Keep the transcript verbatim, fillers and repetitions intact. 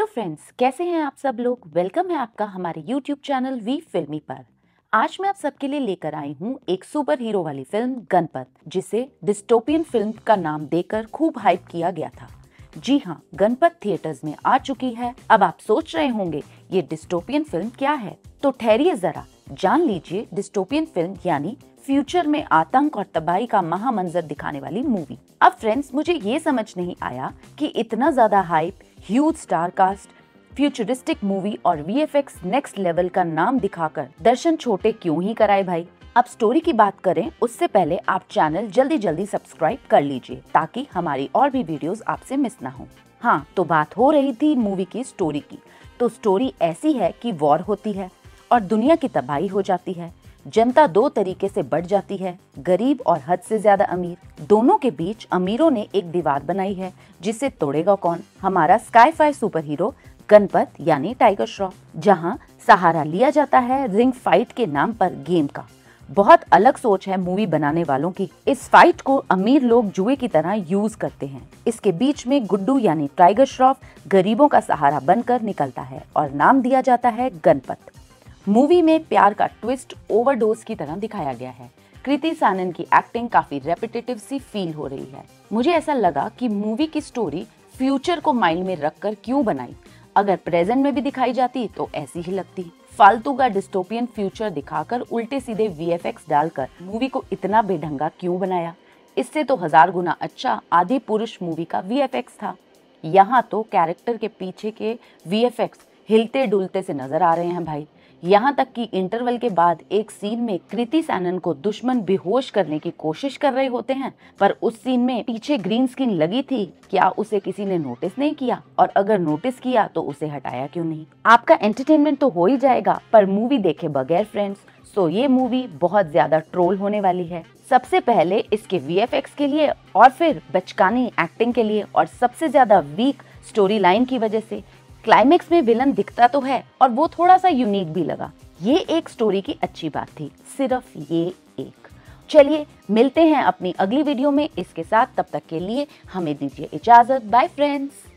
Friends, कैसे हैं आप सब लोग। वेलकम है आपका हमारे यूट्यूब चैनल वी फिल्मी पर। आज मैं आप सबके लिए लेकर आई हूँ एक सुपर हीरो वाली फिल्म गणपत, जिसे डिस्टोपियन फिल्म का नाम देकर खूब हाइप किया गया था। जी हाँ, गणपत थिएटर्स में आ चुकी है। अब आप सोच रहे होंगे ये डिस्टोपियन फिल्म क्या है, तो ठहरिए जरा, जान लीजिए डिस्टोपियन फिल्म यानी फ्यूचर में आतंक और तबाही का महामंजर दिखाने वाली मूवी। अब फ्रेंड्स, मुझे ये समझ नहीं आया कि इतना ज्यादा hype, huge star cast, futuristic movie और वीएफएक्स नेक्स्ट लेवल का नाम दिखाकर दर्शन छोटे क्यों ही कराए भाई। अब स्टोरी की बात करें उससे पहले आप चैनल जल्दी जल्दी सब्सक्राइब कर लीजिए ताकि हमारी और भी वीडियोस आपसे मिस ना हो। हाँ, तो बात हो रही थी मूवी की स्टोरी की। तो स्टोरी ऐसी है कि वॉर होती है और दुनिया की तबाही हो जाती है। जनता दो तरीके से बढ़ जाती है, गरीब और हद से ज्यादा अमीर। दोनों के बीच अमीरों ने एक दीवार बनाई है जिसे तोड़ेगा कौन? हमारा स्काई-फाई सुपर हीरो गणपत यानी टाइगर श्रॉफ, जहां सहारा लिया जाता है रिंग फाइट के नाम पर गेम का। बहुत अलग सोच है मूवी बनाने वालों की। इस फाइट को अमीर लोग जुए की तरह यूज करते हैं। इसके बीच में गुड्डू यानी टाइगर श्रॉफ गरीबों का सहारा बनकर निकलता है और नाम दिया जाता है गणपत। मूवी में प्यार का ट्विस्ट ओवरडोज की तरह दिखाया गया है। कृति सानन की एक्टिंग काफी रेपिटेटिव सी फील हो रही है। मुझे ऐसा लगा कि मूवी की स्टोरी फ्यूचर को माइंड में रखकर क्यों बनाई। अगर प्रेजेंट में भी दिखाई जाती तो ऐसी ही लगती। फालतू का डिस्टोपियन फ्यूचर दिखाकर उल्टे सीधे वीएफएक्स डालकर मूवी को इतना बेढंगा क्यों बनाया। इससे तो हजार गुना अच्छा आदि पुरुष मूवी का वीएफएक्स था। यहाँ तो कैरेक्टर के पीछे के वीएफएक्स हिलते डुलते से नजर आ रहे हैं भाई। यहाँ तक कि इंटरवल के बाद एक सीन में कृति सैनन को दुश्मन बेहोश करने की कोशिश कर रहे होते हैं, पर उस सीन में पीछे ग्रीन स्क्रीन लगी थी। क्या उसे किसी ने नोटिस नहीं किया? और अगर नोटिस किया तो उसे हटाया क्यों नहीं? आपका एंटरटेनमेंट तो हो ही जाएगा, पर मूवी देखे बगैर फ्रेंड्स, सो ये मूवी बहुत ज्यादा ट्रोल होने वाली है। सबसे पहले इसके वीएफएक्स के लिए, और फिर बचकानी एक्टिंग के लिए, और सबसे ज्यादा वीक स्टोरी लाइन की वजह से। क्लाइमेक्स में विलन दिखता तो है और वो थोड़ा सा यूनिक भी लगा। ये एक स्टोरी की अच्छी बात थी, सिर्फ ये एक। चलिए मिलते हैं अपनी अगली वीडियो में इसके साथ। तब तक के लिए हमें दीजिए इजाजत। Bye friends.